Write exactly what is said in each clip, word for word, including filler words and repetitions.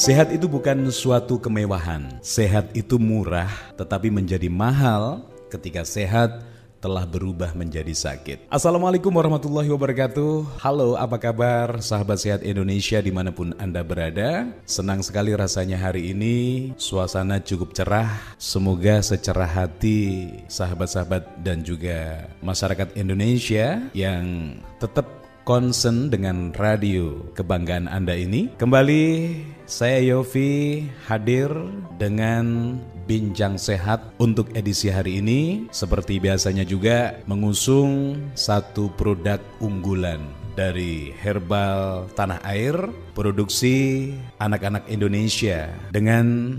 Sehat itu bukan suatu kemewahan. Sehat itu murah, tetapi menjadi mahal ketika sehat telah berubah menjadi sakit. Assalamualaikum warahmatullahi wabarakatuh. Halo, apa kabar sahabat sehat Indonesia dimanapun Anda berada? Senang sekali rasanya hari ini, suasana cukup cerah. Semoga secerah hati sahabat-sahabat dan juga masyarakat Indonesia yang tetap concern dengan radio kebanggaan Anda ini. Kembali saya Yofi hadir dengan Bincang Sehat untuk edisi hari ini. Seperti biasanya juga mengusung satu produk unggulan dari Herbal Tanah Air, produksi anak-anak Indonesia, dengan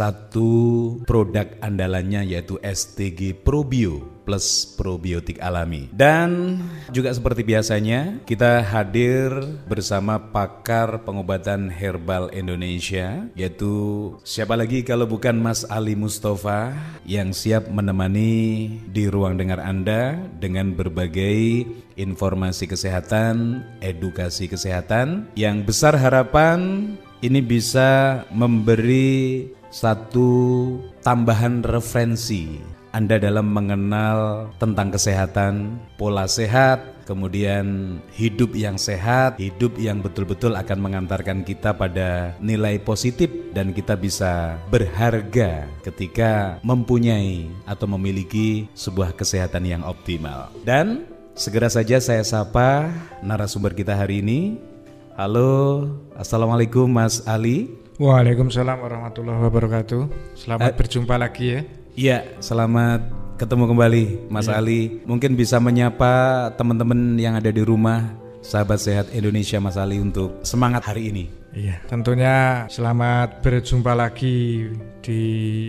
satu produk andalannya yaitu S T G Probio plus probiotik alami. Dan juga seperti biasanya kita hadir bersama pakar pengobatan herbal Indonesia, yaitu siapa lagi kalau bukan Mas Ali Mustafa, yang siap menemani di ruang dengar Anda dengan berbagai informasi kesehatan, edukasi kesehatan yang besar harapan ini bisa memberi satu tambahan referensi Anda dalam mengenal tentang kesehatan, pola sehat, kemudian hidup yang sehat, hidup yang betul-betul akan mengantarkan kita pada nilai positif dan kita bisa berharga ketika mempunyai atau memiliki sebuah kesehatan yang optimal. Dan segera saja saya sapa narasumber kita hari ini. Halo, Assalamualaikum Mas Ali. Waalaikumsalam warahmatullahi wabarakatuh. Selamat uh, berjumpa lagi ya. Iya, selamat ketemu kembali Mas ya. Ali. Mungkin bisa menyapa teman-teman yang ada di rumah, sahabat sehat Indonesia, Mas Ali, untuk semangat hari ini. Iya, tentunya selamat berjumpa lagi di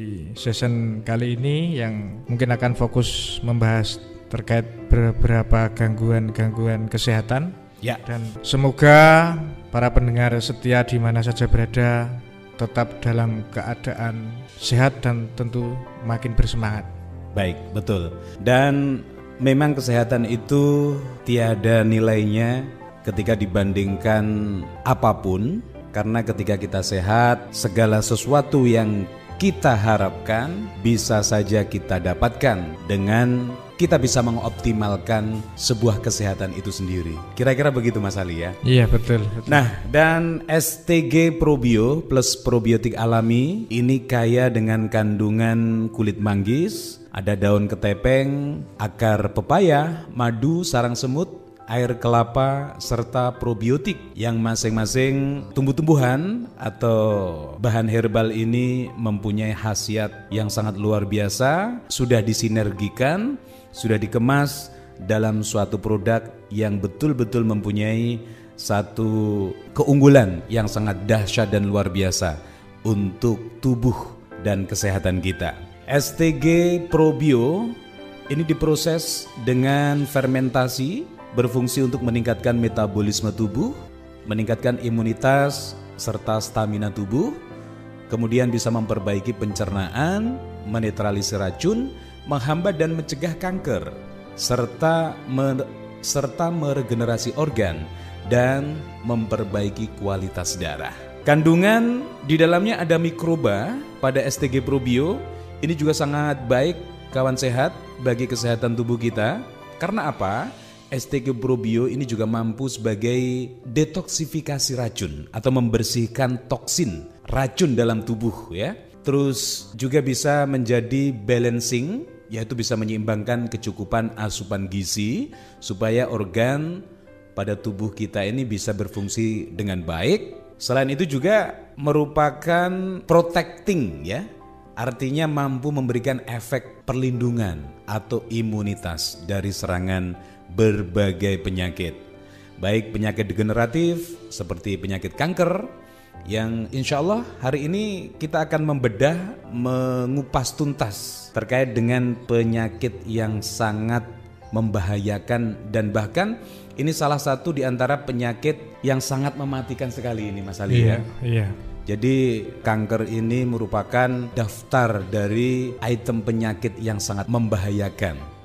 season kali ini yang mungkin akan fokus membahas terkait beberapa gangguan-gangguan kesehatan. Ya. Dan semoga para pendengar setia di mana saja berada tetap dalam keadaan sehat dan tentu makin bersemangat. Baik, betul. Dan memang kesehatan itu tiada nilainya ketika dibandingkan apapun, karena ketika kita sehat, segala sesuatu yang kita harapkan bisa saja kita dapatkan dengan kita bisa mengoptimalkan sebuah kesehatan itu sendiri. Kira-kira begitu Mas Ali ya? Iya betul, betul. Nah, dan S T G Probio plus probiotik alami ini kaya dengan kandungan kulit manggis, ada daun ketepeng, akar pepaya, madu, sarang semut, air kelapa, serta probiotik yang masing-masing tumbuh-tumbuhan atau bahan herbal ini mempunyai khasiat yang sangat luar biasa, sudah disinergikan, sudah dikemas dalam suatu produk yang betul-betul mempunyai satu keunggulan yang sangat dahsyat dan luar biasa untuk tubuh dan kesehatan kita. S T G Probio ini diproses dengan fermentasi, berfungsi untuk meningkatkan metabolisme tubuh, meningkatkan imunitas serta stamina tubuh, kemudian bisa memperbaiki pencernaan, menetralisir racun, menghambat dan mencegah kanker, serta mer- serta meregenerasi organ dan memperbaiki kualitas darah. Kandungan di dalamnya ada mikroba pada S T G Probio. Ini juga sangat baik kawan sehat bagi kesehatan tubuh kita. Karena apa? S T G Probio ini juga mampu sebagai detoksifikasi racun atau membersihkan toksin racun dalam tubuh ya. Terus juga bisa menjadi balancing, yaitu bisa menyeimbangkan kecukupan asupan gizi supaya organ pada tubuh kita ini bisa berfungsi dengan baik. Selain itu juga merupakan protecting ya. Artinya mampu memberikan efek perlindungan atau imunitas dari serangan berbagai penyakit, baik penyakit degeneratif seperti penyakit kanker, yang insya Allah hari ini kita akan membedah, mengupas tuntas terkait dengan penyakit yang sangat membahayakan dan bahkan ini salah satu di antara penyakit yang sangat mematikan sekali ini Mas Ali. Iya, ya. Iya. Jadi kanker ini merupakan daftar dari item penyakit yang sangat membahayakan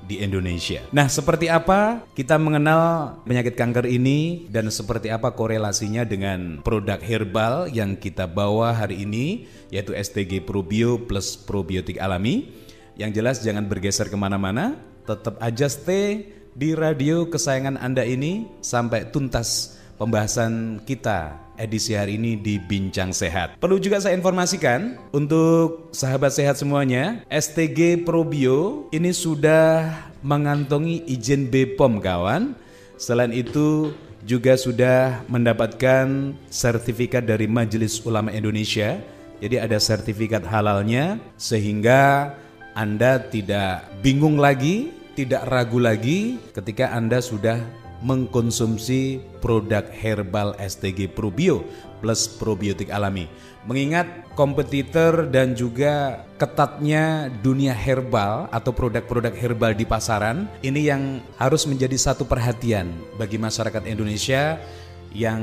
di Indonesia. Nah, seperti apa kita mengenal penyakit kanker ini dan seperti apa korelasinya dengan produk herbal yang kita bawa hari ini, yaitu S T G Probio plus probiotik alami. Yang jelas jangan bergeser kemana-mana, tetap aja stay di radio kesayangan Anda ini sampai tuntas pembahasan kita edisi hari ini di Bincang Sehat. Perlu juga saya informasikan untuk sahabat sehat semuanya, S T G Probio ini sudah mengantongi izin B P O M kawan. Selain itu juga sudah mendapatkan sertifikat dari Majelis Ulama Indonesia. Jadi ada sertifikat halalnya sehingga Anda tidak bingung lagi, tidak ragu lagi ketika Anda sudah mengkonsumsi produk herbal S T G Probio plus probiotik alami. Mengingat kompetitor dan juga ketatnya dunia herbal atau produk-produk herbal di pasaran, ini yang harus menjadi satu perhatian bagi masyarakat Indonesia yang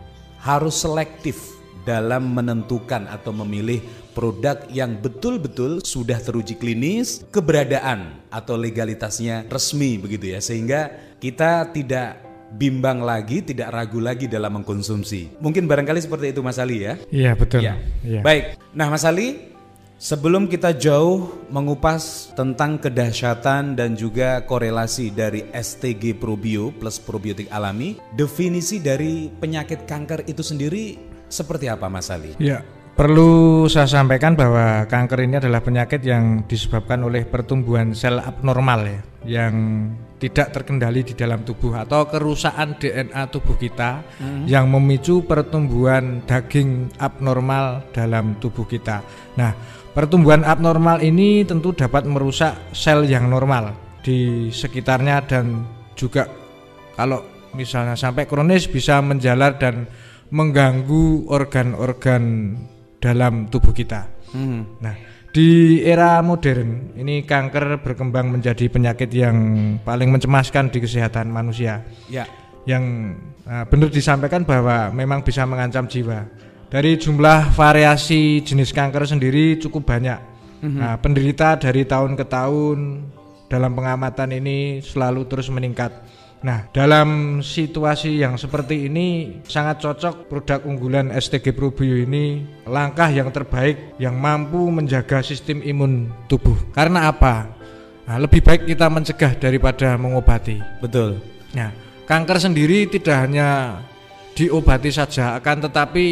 harus selektif dalam menentukan atau memilih produk yang betul-betul sudah teruji klinis, keberadaan atau legalitasnya resmi begitu ya, sehingga kita tidak bimbang lagi, tidak ragu lagi dalam mengkonsumsi. Mungkin barangkali seperti itu Mas Ali ya? Iya betul ya. Ya. Baik, nah Mas Ali, sebelum kita jauh mengupas tentang kedahsyatan dan juga korelasi dari S T G Probio plus probiotik alami, definisi dari penyakit kanker itu sendiri seperti apa Mas Ali? Ya, perlu saya sampaikan bahwa kanker ini adalah penyakit yang disebabkan oleh pertumbuhan sel abnormal ya, yang tidak terkendali di dalam tubuh atau kerusakan D N A tubuh kita hmm. yang memicu pertumbuhan daging abnormal dalam tubuh kita. Nah, pertumbuhan abnormal ini tentu dapat merusak sel yang normal di sekitarnya dan juga kalau misalnya sampai kronis bisa menjalar dan mengganggu organ-organ dalam tubuh kita. Hmm. Nah, di era modern ini kanker berkembang menjadi penyakit yang paling mencemaskan di kesehatan manusia. Ya. Yang uh, benar disampaikan bahwa memang bisa mengancam jiwa. Dari jumlah variasi jenis kanker sendiri cukup banyak. Mm-hmm. Nah, penderita dari tahun ke tahun dalam pengamatan ini selalu terus meningkat. Nah, dalam situasi yang seperti ini sangat cocok produk unggulan S T G Probio ini langkah yang terbaik yang mampu menjaga sistem imun tubuh. Karena apa? Nah, lebih baik kita mencegah daripada mengobati. Betul. Nah, kanker sendiri tidak hanya diobati saja, akan tetapi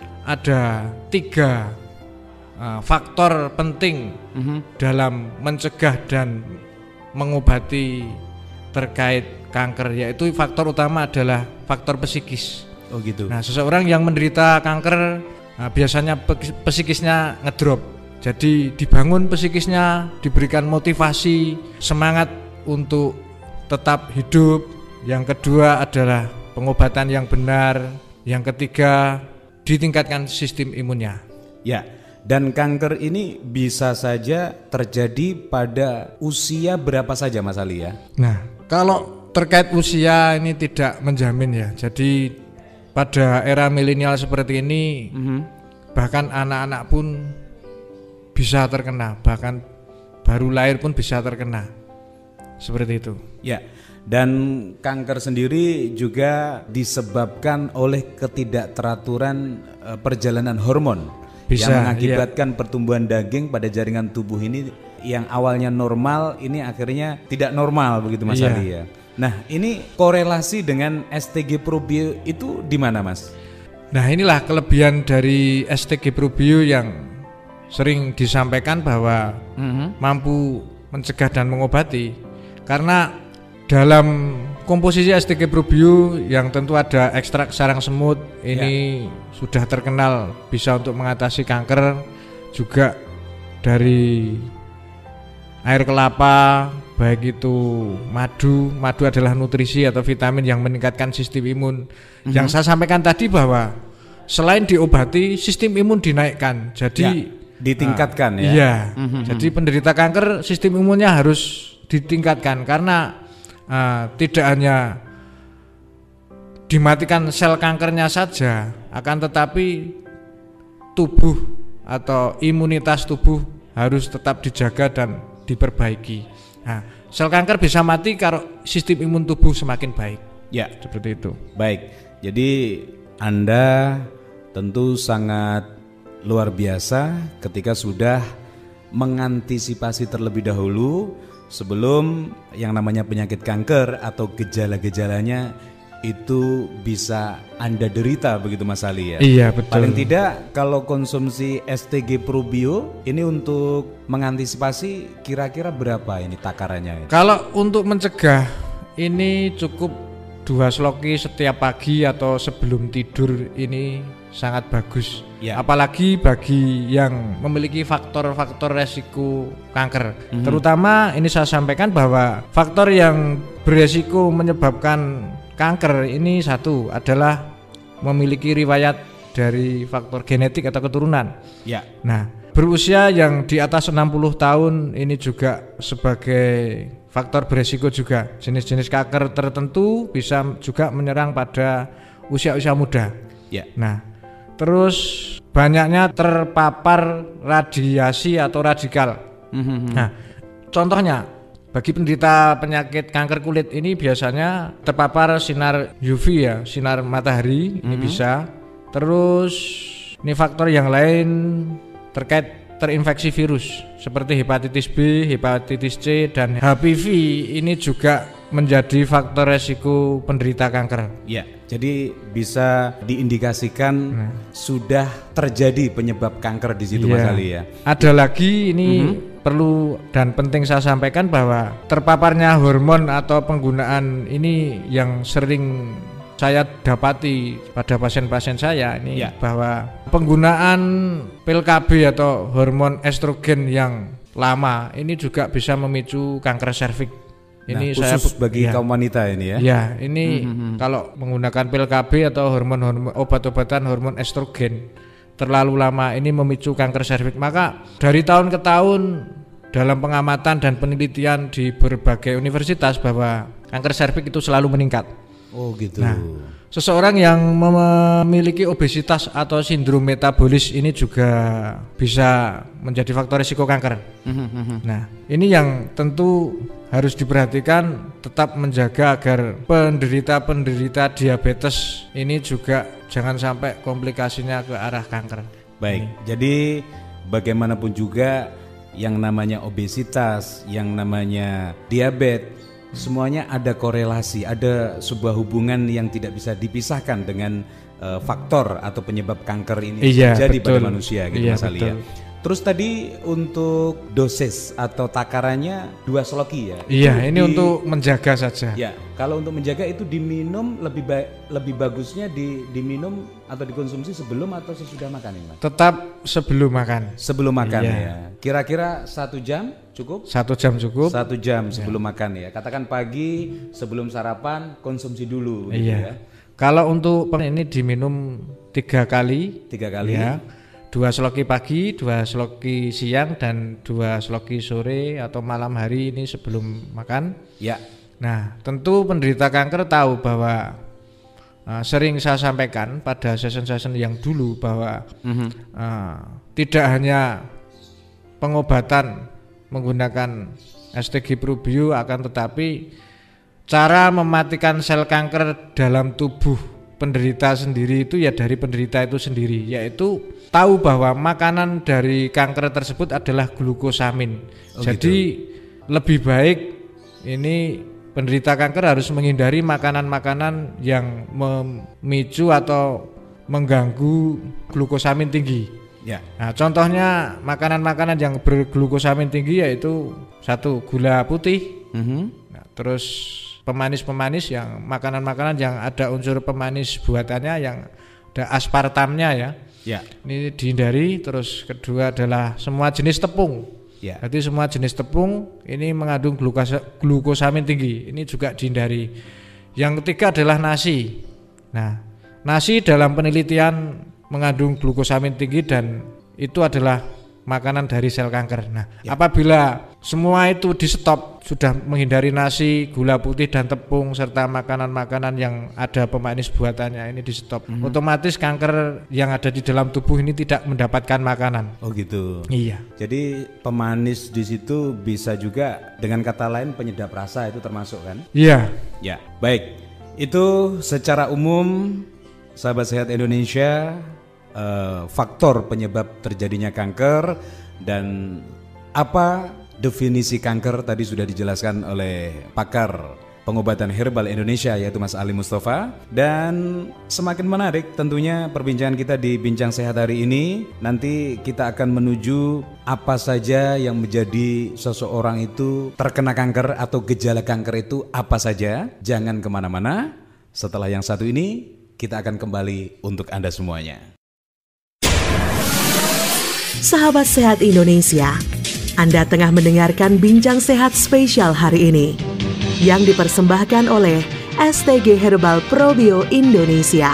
ada tiga uh, faktor penting mm-hmm. dalam mencegah dan mengobati terkait kanker, yaitu faktor utama adalah faktor psikis. Oh gitu. Nah, seseorang yang menderita kanker nah, biasanya psikisnya ngedrop. Jadi dibangun psikisnya, diberikan motivasi, semangat untuk tetap hidup. Yang kedua adalah pengobatan yang benar. Yang ketiga, ditingkatkan sistem imunnya. Ya. Dan kanker ini bisa saja terjadi pada usia berapa saja Mas Ali ya? Nah, kalau terkait usia ini tidak menjamin ya. Jadi pada era milenial seperti ini mm-hmm. bahkan anak-anak pun bisa terkena, bahkan baru lahir pun bisa terkena. Seperti itu. Ya. Dan kanker sendiri juga disebabkan oleh ketidakteraturan uh, perjalanan hormon bisa, yang mengakibatkan iya. pertumbuhan daging pada jaringan tubuh ini yang awalnya normal ini akhirnya tidak normal begitu Mas iya. Ali ya. Nah, ini korelasi dengan S T G Probio itu di mana, Mas? Nah, inilah kelebihan dari S T G Probio yang sering disampaikan bahwa mm-hmm. mampu mencegah dan mengobati. Karena dalam komposisi S T G Probio yang tentu ada ekstrak sarang semut, ini ya. sudah terkenal bisa untuk mengatasi kanker, juga dari air kelapa, baik itu madu, madu adalah nutrisi atau vitamin yang meningkatkan sistem imun. Mm-hmm. Yang saya sampaikan tadi bahwa selain diobati, sistem imun dinaikkan. Jadi ya, ditingkatkan uh, ya. Iya. Mm-hmm. Jadi penderita kanker sistem imunnya harus ditingkatkan karena uh, tidak hanya dimatikan sel kankernya saja, akan tetapi tubuh atau imunitas tubuh harus tetap dijaga dan diperbaiki. Nah, sel kanker bisa mati kalau sistem imun tubuh semakin baik. Ya, seperti itu. Baik. Jadi Anda tentu sangat luar biasa ketika sudah mengantisipasi terlebih dahulu sebelum yang namanya penyakit kanker atau gejala-gejalanya itu bisa Anda derita, begitu Mas Ali ya. Iya, betul. Paling tidak kalau konsumsi S T G Probio ini untuk mengantisipasi kira-kira berapa ini takarannya? Kalau untuk mencegah ini cukup dua sloki setiap pagi atau sebelum tidur, ini sangat bagus. Ya. Apalagi bagi yang memiliki faktor-faktor resiko kanker. Mm-hmm. Terutama ini saya sampaikan bahwa faktor yang beresiko menyebabkan kanker ini satu adalah memiliki riwayat dari faktor genetik atau keturunan. Ya. Nah, berusia yang di atas enam puluh tahun ini juga sebagai faktor beresiko juga. Jenis-jenis kanker tertentu bisa juga menyerang pada usia-usia muda. Ya. Nah, terus banyaknya terpapar radiasi atau radikal. Mm-hmm. Nah, contohnya bagi penderita penyakit kanker kulit ini biasanya terpapar sinar U V ya, sinar matahari, mm-hmm. ini bisa. Terus ini faktor yang lain terkait terinfeksi virus seperti hepatitis B, hepatitis C, dan H P V ini juga menjadi faktor resiko penderita kanker. Ya, jadi bisa diindikasikan nah. sudah terjadi penyebab kanker di situ, ya. Mas Ali ya. Ada lagi ini mm-hmm. perlu dan penting saya sampaikan bahwa terpaparnya hormon atau penggunaan ini yang sering saya dapati pada pasien-pasien saya ini ya. Bahwa penggunaan pil K B atau hormon estrogen yang lama ini juga bisa memicu kanker serviks. Ini nah, khusus saya, bagi ya, kaum wanita ini ya. Ya, ini mm-hmm. kalau menggunakan pil K B atau hormon-hormon obat-obatan hormon estrogen terlalu lama ini memicu kanker serviks. Maka dari tahun ke tahun dalam pengamatan dan penelitian di berbagai universitas bahwa kanker serviks itu selalu meningkat. Oh gitu. Nah, seseorang yang memiliki obesitas atau sindrom metabolis ini juga bisa menjadi faktor risiko kanker. Nah, ini yang tentu harus diperhatikan, tetap menjaga agar penderita-penderita diabetes ini juga jangan sampai komplikasinya ke arah kanker. Baik, ini. Jadi bagaimanapun juga yang namanya obesitas, yang namanya diabetes, semuanya ada korelasi, ada sebuah hubungan yang tidak bisa dipisahkan dengan uh, faktor atau penyebab kanker ini iya, terjadi betul. pada manusia gitu iya, Mas Ali ya. Terus tadi untuk dosis atau takarannya dua sloki ya. Iya, itu ini di, untuk menjaga saja. Ya, kalau untuk menjaga itu diminum lebih ba- lebih bagusnya di diminum atau dikonsumsi sebelum atau sesudah makan ini, Mas? Tetap sebelum makan. Sebelum makan iya. ya. Kira-kira satu jam cukup? Satu jam cukup. Satu jam sebelum ya. makan ya. Katakan pagi sebelum sarapan konsumsi dulu. Iya. Gitu ya. Kalau untuk ini diminum tiga kali. Tiga kali. Ya. Dua sloki pagi, dua sloki siang, dan dua sloki sore atau malam hari ini sebelum makan. Ya. Nah, tentu penderita kanker tahu bahwa uh, sering saya sampaikan pada session-session yang dulu bahwa mm-hmm. uh, tidak hanya pengobatan menggunakan S T G Probio, akan tetapi cara mematikan sel kanker dalam tubuh penderita sendiri itu ya dari penderita itu sendiri, yaitu tahu bahwa makanan dari kanker tersebut adalah glukosamin. Oh, jadi gitu. Lebih baik ini penderita kanker harus menghindari makanan-makanan yang memicu atau mengganggu glukosamin tinggi. Ya. Nah, contohnya makanan-makanan yang berglukosamin tinggi yaitu satu, gula putih, mm-hmm. nah, terus pemanis-pemanis, yang makanan-makanan yang ada unsur pemanis buatannya yang ada aspartamnya ya. Ya. Ini dihindari. Terus kedua adalah semua jenis tepung. Ya. Jadi semua jenis tepung ini mengandung glukosa, glukosamin tinggi. Ini juga dihindari. Yang ketiga adalah nasi. Nah, nasi dalam penelitian mengandung glukosamin tinggi dan itu adalah makanan dari sel kanker. Nah, ya. apabila semua itu di stop, sudah menghindari nasi, gula putih dan tepung serta makanan-makanan yang ada pemanis buatannya ini di stop, mm-hmm. otomatis kanker yang ada di dalam tubuh ini tidak mendapatkan makanan. Oh gitu. Iya. Jadi pemanis di situ bisa juga dengan kata lain penyedap rasa itu termasuk kan? Iya. Ya, baik. Itu secara umum sahabat sehat Indonesia, eh, faktor penyebab terjadinya kanker dan apa definisi kanker tadi sudah dijelaskan oleh pakar pengobatan herbal Indonesia yaitu Mas Ali Mustafa. Dan semakin menarik tentunya perbincangan kita di Bincang Sehat hari ini. Nanti kita akan menuju apa saja yang menjadi seseorang itu terkena kanker atau gejala kanker itu apa saja. Jangan kemana-mana. Setelah yang satu ini kita akan kembali untuk Anda semuanya. Sahabat Sehat Indonesia, Anda tengah mendengarkan Bincang Sehat spesial hari ini yang dipersembahkan oleh S T G Herbal Probio Indonesia.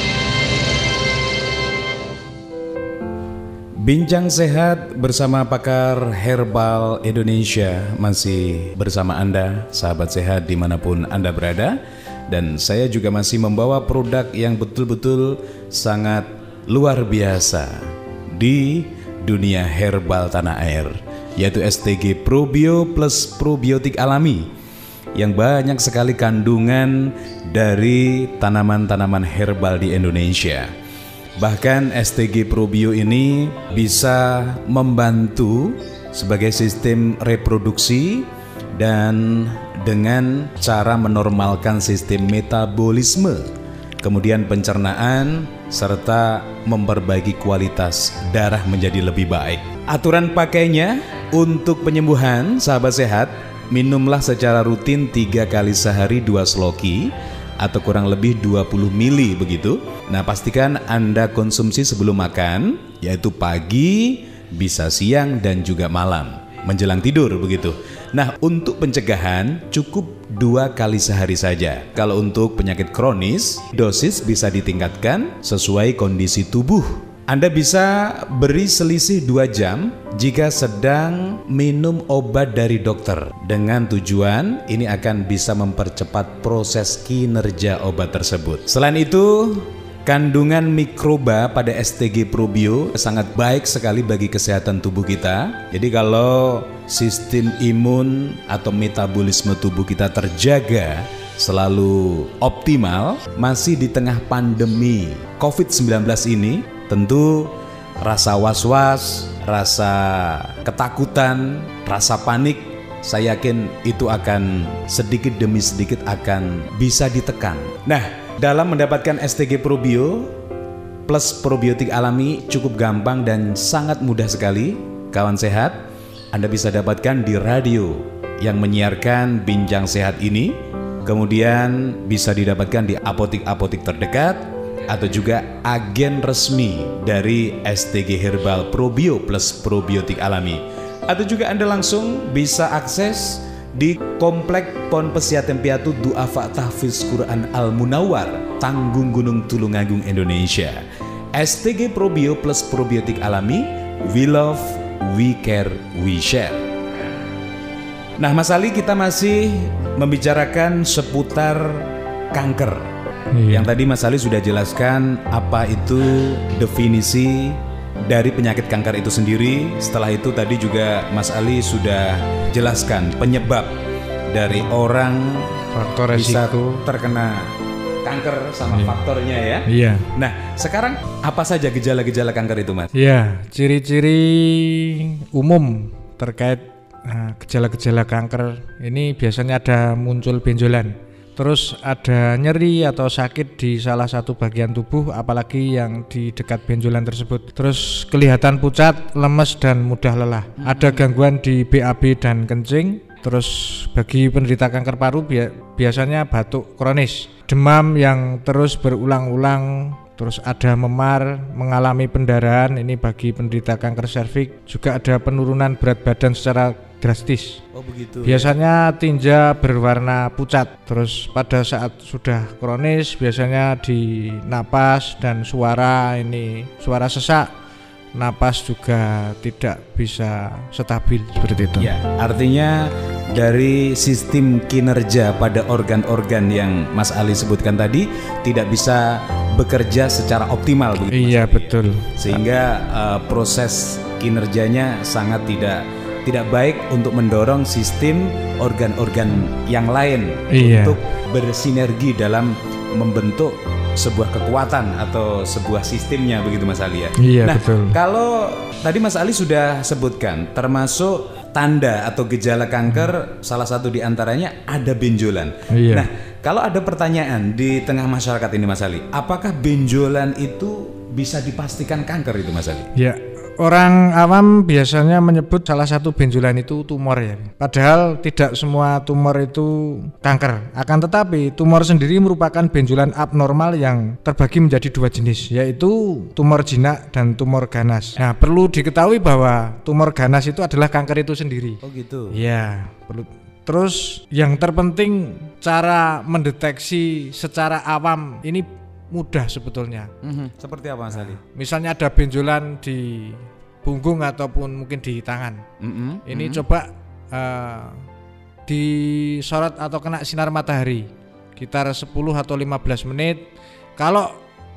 Bincang Sehat bersama pakar herbal Indonesia masih bersama Anda, sahabat sehat dimanapun Anda berada. Dan saya juga masih membawa produk yang betul-betul sangat luar biasa di dunia herbal tanah air, yaitu S T G Probio plus probiotik alami yang banyak sekali kandungan dari tanaman-tanaman herbal di Indonesia. Bahkan S T G Probio ini bisa membantu sebagai sistem reproduksi dan dengan cara menormalkan sistem metabolisme, kemudian pencernaan, serta memperbaiki kualitas darah menjadi lebih baik. Aturan pakainya untuk penyembuhan, sahabat sehat, minumlah secara rutin tiga kali sehari dua sloki atau kurang lebih dua puluh mili begitu. Nah, pastikan Anda konsumsi sebelum makan, yaitu pagi, bisa siang dan juga malam menjelang tidur begitu. Nah, untuk pencegahan cukup dua kali sehari saja. Kalau untuk penyakit kronis, dosis bisa ditingkatkan sesuai kondisi tubuh. Anda bisa beri selisih dua jam jika sedang minum obat dari dokter. Dengan tujuan ini akan bisa mempercepat proses kinerja obat tersebut. Selain itu, kandungan mikroba pada S T G Probio sangat baik sekali bagi kesehatan tubuh kita. Jadi kalau sistem imun atau metabolisme tubuh kita terjaga selalu optimal, masih di tengah pandemi covid sembilan belas ini, tentu rasa was-was, rasa ketakutan, rasa panik, saya yakin itu akan sedikit demi sedikit akan bisa ditekan. Nah, dalam mendapatkan S T G Probio plus probiotik alami cukup gampang dan sangat mudah sekali, kawan sehat. Anda bisa dapatkan di radio yang menyiarkan Bincang Sehat ini, kemudian bisa didapatkan di apotik-apotik terdekat, atau juga agen resmi dari S T G Herbal Probio plus probiotik alami. Atau juga Anda langsung bisa akses di Komplek Pon Pesiaten Piatu Duafa Tahfiz Quran Al Munawwar, Tanggung Gunung Tulungagung, Indonesia. S T G Probio plus probiotik alami, we love, we care, we share. Nah, Mas Ali, kita masih membicarakan seputar kanker. Iya. Yang tadi Mas Ali sudah jelaskan apa itu definisi dari penyakit kanker itu sendiri. Setelah itu tadi juga Mas Ali sudah jelaskan penyebab dari orang faktor bisa resiko terkena kanker sama iya. faktornya ya. Iya. Nah, sekarang apa saja gejala-gejala kanker itu, Mas? Iya, ciri-ciri umum terkait nah, gejala-gejala kanker ini biasanya ada muncul benjolan. Terus ada nyeri atau sakit di salah satu bagian tubuh, apalagi yang di dekat benjolan tersebut. Terus kelihatan pucat, lemes dan mudah lelah. Hmm. Ada gangguan di B A B dan kencing. Terus bagi penderita kanker paru biasanya batuk kronis, demam yang terus berulang-ulang, terus ada memar, mengalami pendarahan. Ini bagi penderita kanker serviks. Juga ada penurunan berat badan secara drastis. Oh begitu. Biasanya ya? Tinja berwarna pucat. Terus pada saat sudah kronis biasanya di napas dan suara ini suara sesak napas juga tidak bisa stabil seperti itu. Ya, artinya dari sistem kinerja pada organ-organ yang Mas Ali sebutkan tadi tidak bisa bekerja secara optimal begitu. Iya, Mas Ali, betul. ya? Sehingga uh, proses kinerjanya sangat tidak tidak baik untuk mendorong sistem organ-organ yang lain Iya. untuk bersinergi dalam membentuk sebuah kekuatan atau sebuah sistemnya begitu Mas Ali ya. Iya, nah, betul. kalau tadi Mas Ali sudah sebutkan termasuk tanda atau gejala kanker, salah satu diantaranya ada benjolan. Iya. Nah, kalau ada pertanyaan di tengah masyarakat ini Mas Ali, apakah benjolan itu bisa dipastikan kanker itu Mas Ali? Ya, orang awam biasanya menyebut salah satu benjolan itu tumor ya. Padahal tidak semua tumor itu kanker. Akan tetapi tumor sendiri merupakan benjolan abnormal yang terbagi menjadi dua jenis, yaitu tumor jinak dan tumor ganas. Nah, perlu diketahui bahwa tumor ganas itu adalah kanker itu sendiri. Oh gitu. Ya, perlu. Terus yang terpenting cara mendeteksi secara awam ini mudah sebetulnya. Mm-hmm. Seperti apa Mas Ali? Misalnya ada benjolan di punggung ataupun mungkin di tangan. Mm-hmm. Ini mm-hmm. coba uh, disorot atau kena sinar matahari sekitar sepuluh atau lima belas menit. Kalau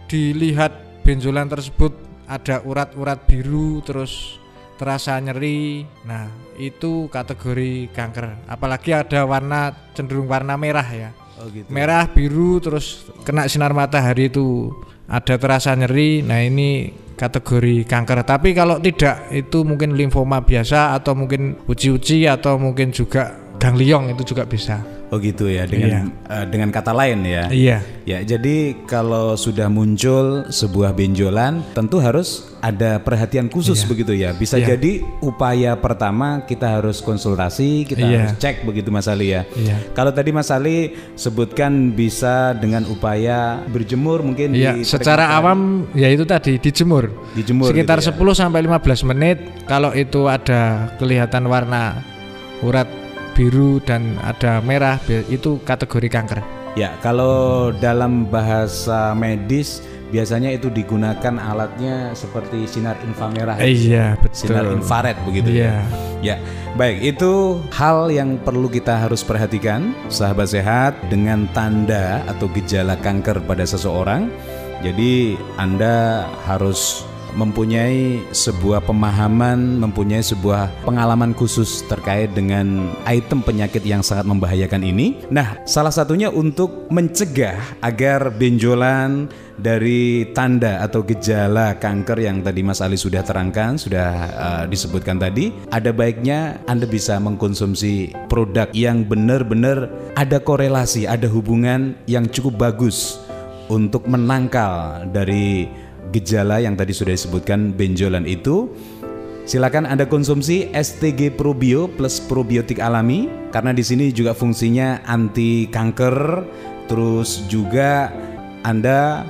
dilihat benjolan tersebut ada urat-urat biru terus terasa nyeri, nah itu kategori kanker. Apalagi ada warna cenderung warna merah ya. Oh gitu. Merah, biru, terus kena sinar matahari itu ada terasa nyeri. Nah ini kategori kanker. Tapi kalau tidak, itu mungkin limfoma biasa atau mungkin uci-uci atau mungkin juga ganglion, itu juga bisa. Oh gitu ya, dengan iya. uh, dengan kata lain ya. Iya. Ya, jadi kalau sudah muncul sebuah benjolan, tentu harus ada perhatian khusus iya. begitu ya. Bisa iya. jadi upaya pertama kita harus konsultasi, kita iya. harus cek begitu Mas Ali ya. Iya. Kalau tadi Mas Ali sebutkan bisa dengan upaya berjemur mungkin iya. di secara awam ya itu tadi dijemur. Dijemur sekitar gitu ya. sepuluh sampai lima belas menit. Kalau itu ada kelihatan warna urat biru dan ada merah, itu kategori kanker. Ya, kalau dalam bahasa medis biasanya itu digunakan alatnya seperti sinar inframerah. Iya, betul. Sinar infrared begitu iya. ya. Ya, baik, itu hal yang perlu kita harus perhatikan, sahabat sehat, dengan tanda atau gejala kanker pada seseorang. Jadi Anda harus mempunyai sebuah pemahaman, mempunyai sebuah pengalaman khusus terkait dengan item penyakit yang sangat membahayakan ini. Nah, salah satunya untuk mencegah agar benjolan dari tanda atau gejala kanker yang tadi Mas Ali sudah terangkan, sudah uh, disebutkan tadi, ada baiknya Anda bisa mengkonsumsi produk yang benar-benar ada korelasi, ada hubungan yang cukup bagus untuk menangkal dari gejala yang tadi sudah disebutkan benjolan itu. Silakan Anda konsumsi S T G Probio plus probiotik alami, karena di sini juga fungsinya anti kanker. Terus juga Anda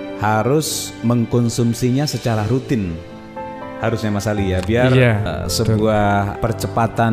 harus mengkonsumsinya secara rutin, harusnya Mas Ali ya, biar iya, uh, sebuah percepatan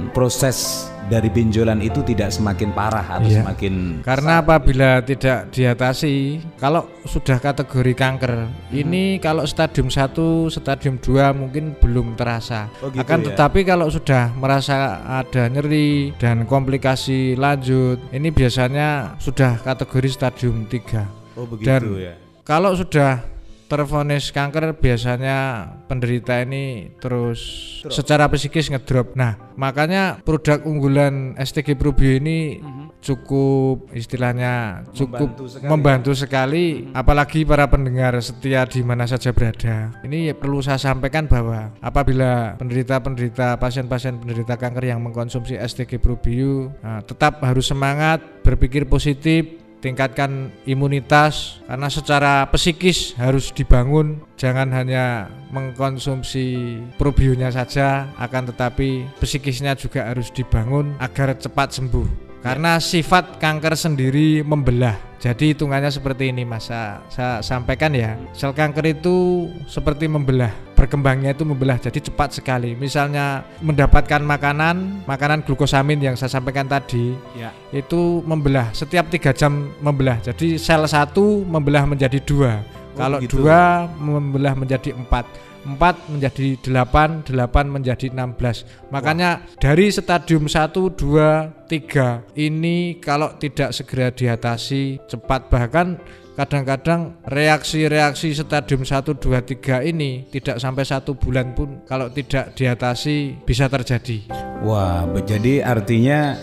proses dari benjolan itu tidak semakin parah atau iya. semakin. Karena apabila tidak diatasi, kalau sudah kategori kanker, hmm. ini kalau stadium satu, stadium dua mungkin belum terasa. Oh gitu. Akan ya? Tetapi kalau sudah merasa ada nyeri dan komplikasi lanjut, ini biasanya sudah kategori stadium tiga. Oh begitu. Dan ya. Kalau sudah tervonis kanker, biasanya penderita ini terus drop. Secara psikis ngedrop. Nah, makanya produk unggulan S T G Probio ini uh-huh. cukup istilahnya cukup membantu sekali, membantu sekali uh-huh. apalagi para pendengar setia di mana saja berada. Ini perlu saya sampaikan bahwa apabila penderita-penderita pasien-pasien penderita kanker yang mengkonsumsi S T G Probio, nah, tetap harus semangat, berpikir positif, tingkatkan imunitas, karena secara psikis harus dibangun. Jangan hanya mengkonsumsi probionya saja, akan tetapi psikisnya juga harus dibangun agar cepat sembuh. Karena sifat kanker sendiri membelah. Jadi hitungannya seperti ini Mas, saya, saya sampaikan ya. Sel kanker itu seperti membelah, berkembangnya itu membelah, jadi cepat sekali. Misalnya mendapatkan makanan, makanan glukosamin yang saya sampaikan tadi, ya. Itu membelah, setiap tiga jam membelah. Jadi sel satu membelah menjadi dua. Oh, kalau begitu. Dua membelah menjadi empat. empat menjadi delapan, delapan menjadi enam belas. Makanya wow. dari stadium satu, dua, tiga ini kalau tidak segera diatasi cepat, bahkan kadang-kadang reaksi-reaksi stadium satu, dua, tiga ini tidak sampai satu bulan pun kalau tidak diatasi bisa terjadi. Wah, jadi artinya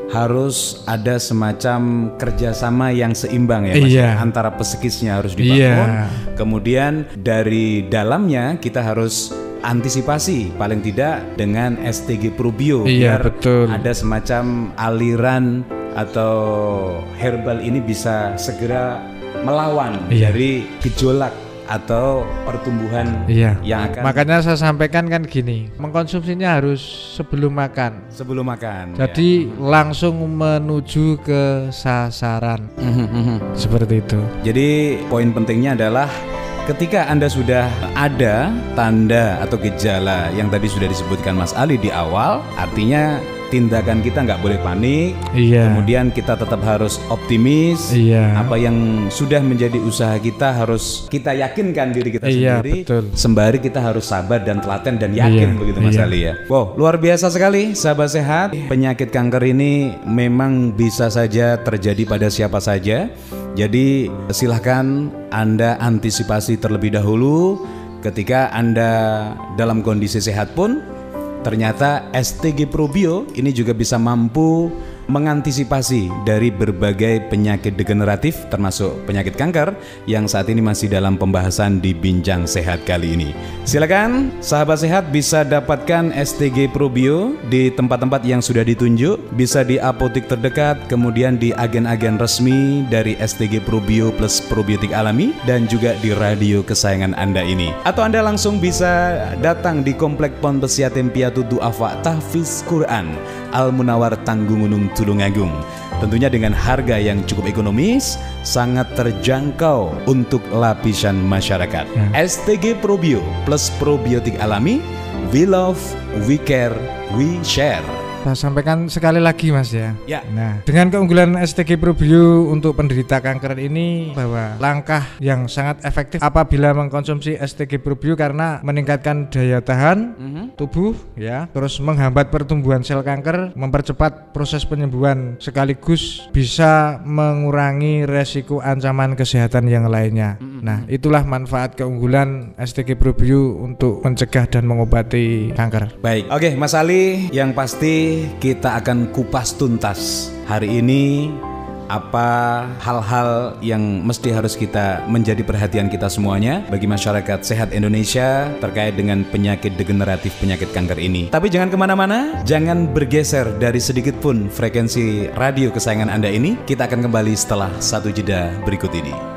harus ada semacam kerjasama yang seimbang ya Mas, iya. antara psikisnya harus dibangun, iya. kemudian dari dalamnya kita harus antisipasi paling tidak dengan S T G Probio, iya, biar betul. ada semacam aliran atau herbal ini bisa segera melawan iya. dari gejolak atau pertumbuhan iya. yang akan. Makanya saya sampaikan kan gini, mengkonsumsinya harus sebelum makan. Sebelum makan. Jadi ya. langsung menuju ke sasaran. Seperti itu. Jadi poin pentingnya adalah ketika Anda sudah ada tanda atau gejala yang tadi sudah disebutkan Mas Ali di awal, artinya tindakan kita nggak boleh panik, iya. kemudian kita tetap harus optimis, iya. apa yang sudah menjadi usaha kita harus kita yakinkan diri kita iya, sendiri, betul. sembari kita harus sabar dan telaten dan yakin, iya. begitu Mas iya. Ali ya. Wow, luar biasa sekali sahabat sehat. Penyakit kanker ini memang bisa saja terjadi pada siapa saja. Jadi silahkan Anda antisipasi terlebih dahulu. Ketika Anda dalam kondisi sehat pun, ternyata S T G Probio ini juga bisa mampu mengantisipasi dari berbagai penyakit degeneratif termasuk penyakit kanker yang saat ini masih dalam pembahasan di Bincang Sehat kali ini. Silakan sahabat sehat bisa dapatkan S T G Probio di tempat-tempat yang sudah ditunjuk, bisa di apotek terdekat, kemudian di agen-agen resmi dari S T G Probio plus probiotik alami dan juga di radio kesayangan Anda ini. Atau Anda langsung bisa datang di Komplek Ponpes Yatim Piatu Du'afa Tahfiz Quran Al Munawar Tanggungunung Tulungagung. Tentunya dengan harga yang cukup ekonomis, sangat terjangkau untuk lapisan masyarakat. Hmm. S T G Probio plus probiotik alami, we love, we care, we share. Saya sampaikan sekali lagi Mas ya. Ya. Nah, dengan keunggulan S T G Probio untuk penderita kanker ini, bahwa langkah yang sangat efektif apabila mengkonsumsi S T G Probio karena meningkatkan daya tahan mm-hmm. tubuh ya, terus menghambat pertumbuhan sel kanker, mempercepat proses penyembuhan, sekaligus bisa mengurangi resiko ancaman kesehatan yang lainnya. Mm-hmm. Nah, itulah manfaat keunggulan S T G Probio untuk mencegah dan mengobati kanker. Baik. Oke, Mas Ali, yang pasti kita akan kupas tuntas hari ini apa hal-hal yang mesti harus kita menjadi perhatian kita semuanya bagi masyarakat sehat Indonesia terkait dengan penyakit degeneratif, penyakit kanker ini. Tapi jangan kemana-mana, jangan bergeser dari sedikit pun frekuensi radio kesayangan Anda ini. Kita akan kembali setelah satu jeda berikut ini.